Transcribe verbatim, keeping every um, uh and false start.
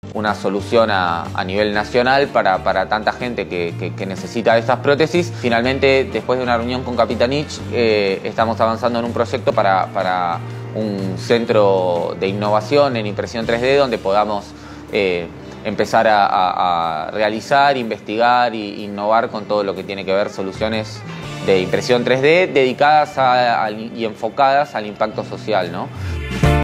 una solución a, a nivel nacional para, para tanta gente que, que, que necesita estas prótesis. Finalmente, después de una reunión con Capitanich, eh, estamos avanzando en un proyecto para, para un centro de innovación en impresión tres D donde podamos eh, empezar a, a, a realizar, investigar e innovar con todo lo que tiene que ver soluciones de impresión tres D dedicadas a, a, y enfocadas al impacto social, ¿no?